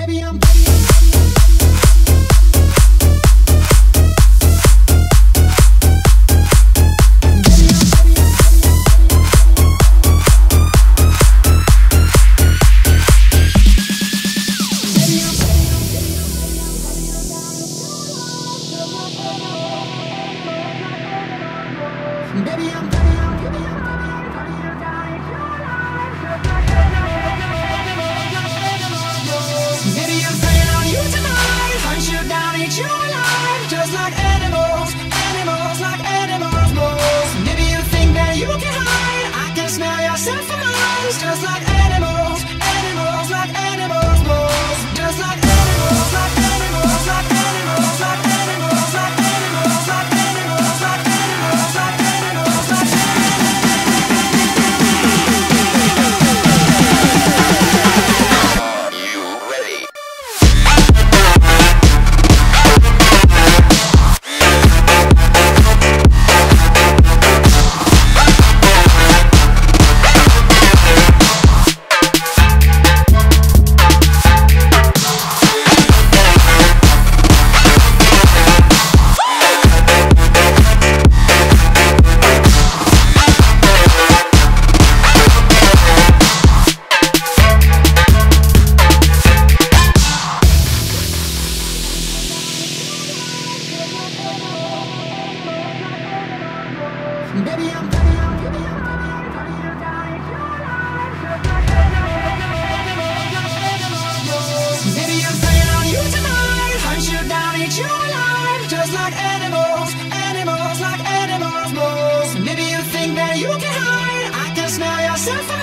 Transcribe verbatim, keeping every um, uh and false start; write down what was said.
Baby, I'm Baby, I'm Baby, I'm playing on you tonight. Hunt you down, eat you alive. Just like animals, animals, like animals moves. Maybe you think that you can hide. I can smell yourself from miles. Just like animals, animals, like animals moves. Just like animals, like animals, like animals, like animals, like animals, like animals, like animals, like animals, like Baby, I'm Baby, I'm playing on you tonight. Hunt you down, eat you alive. Just like animals, animals, like animals moves. Maybe you think that you can hide. I can smell yourself.